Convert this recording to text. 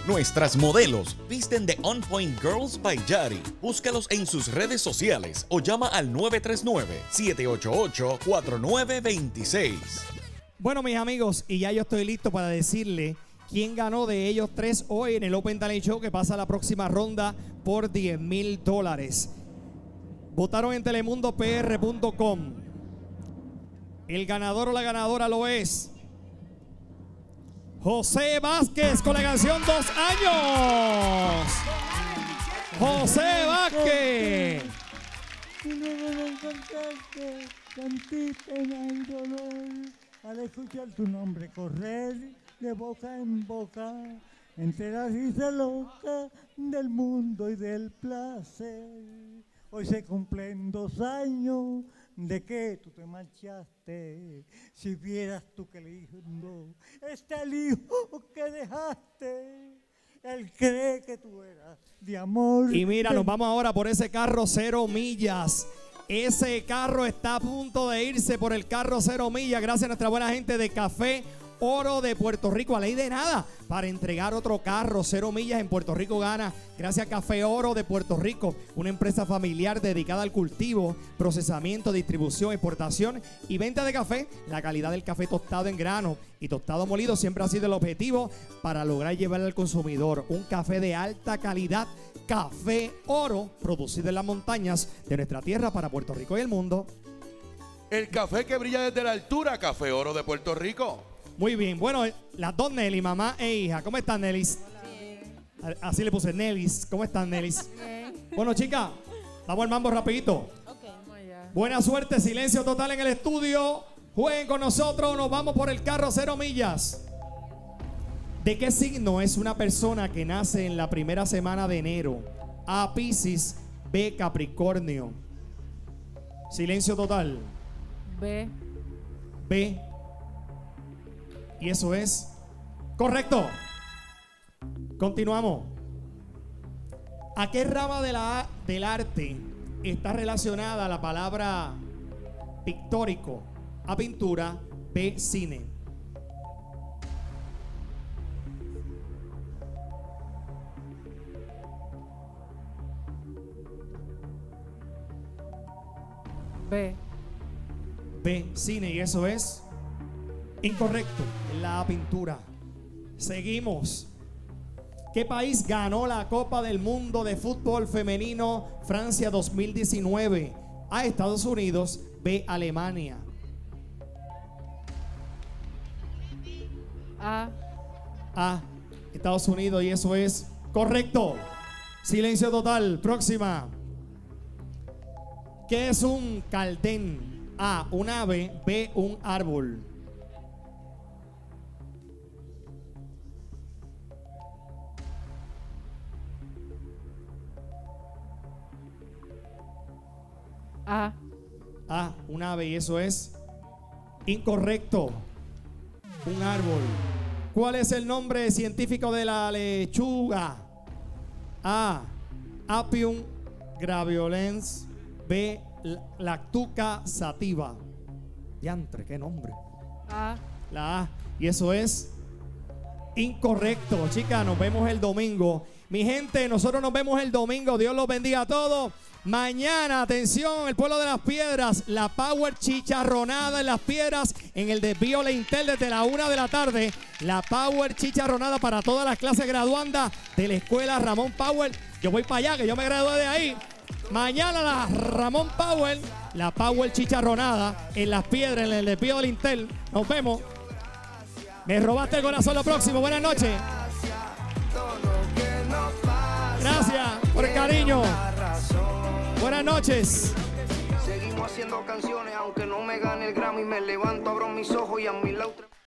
Nuestras modelos visten de On Point Girls by Yari. Búscalos en sus redes sociales o llama al 939-788-4926. Bueno, mis amigos, y ya yo estoy listo para decirle quién ganó de ellos tres hoy en el Open Talent Show, que pasa a la próxima ronda por $10,000. Votaron en telemundopr.com. El ganador o la ganadora lo es José Vázquez con la canción 2 años. José Vázquez. Y luego de encontrarte, sentí pena y dolor al escuchar tu nombre correr de boca en boca, enterarse loca del mundo y del placer. Hoy se cumplen 2 años de que tú te marchaste. Si vieras tú qué lindo está el hijo que dejaste. Él cree que tú eras de amor. Y mira, nos vamos ahora por ese carro 0 millas. Ese carro está a punto de irse por el carro 0 millas, gracias a nuestra buena gente de Café Oro de Puerto Rico. A ley de nada para entregar otro carro 0 millas en Puerto Rico gana. Gracias a Café Oro de Puerto Rico, una empresa familiar dedicada al cultivo, procesamiento, distribución, exportación y venta de café. La calidad del café tostado en grano y tostado molido siempre ha sido el objetivo para lograr llevarle al consumidor un café de alta calidad. Café Oro, producido en las montañas de nuestra tierra para Puerto Rico y el mundo. El café que brilla desde la altura, Café Oro de Puerto Rico. Muy bien, bueno, las dos Nelly, mamá e hija. ¿Cómo están, Nelis? Así le puse, Nelis. ¿Cómo están, Nelis? Bien. Bueno, chicas, vamos al mambo rapidito. Okay. Buena suerte, silencio total en el estudio. Jueguen con nosotros, nos vamos por el carro 0 millas. ¿De qué signo es una persona que nace en la primera semana de enero? A, Piscis, B, Capricornio. Silencio total. B. B. Y eso es correcto. Continuamos. ¿A qué rama del arte está relacionada la palabra pictórico? A, pintura. B, cine. B. B, cine. Y eso es incorrecto. La pintura. Seguimos. ¿Qué país ganó la Copa del Mundo de Fútbol Femenino Francia 2019? A, Estados Unidos. B, Alemania. A. A, Estados Unidos. Y eso es correcto. Silencio total. Próxima. ¿Qué es un caldén? A, un ave. B, un árbol. A. A, un ave. Y eso es incorrecto. Un árbol. ¿Cuál es el nombre científico de la lechuga? A, Apium graveolens. B, Lactuca sativa. Diantre, qué nombre. A. La A. Y eso es incorrecto. Chicas, nos vemos el domingo. Mi gente, nosotros nos vemos el domingo. Dios los bendiga a todos. Mañana, atención, el pueblo de Las Piedras, la Power Chicharronada en Las Piedras, en el desvío La Intel desde la 1 de la tarde. La Power Chicharronada para todas las clases graduandas de la escuela Ramón Power. Yo voy para allá, que yo me gradué de ahí. Mañana la Ramón Power, la Power Chicharronada en Las Piedras, en el desvío del Intel. Nos vemos. Me robaste el corazón. Lo próximo. Buenas noches. Gracias por el cariño. Buenas noches. Seguimos haciendo canciones, aunque no me gane el Grammy. Me levanto, abro mis ojos y a mi lado.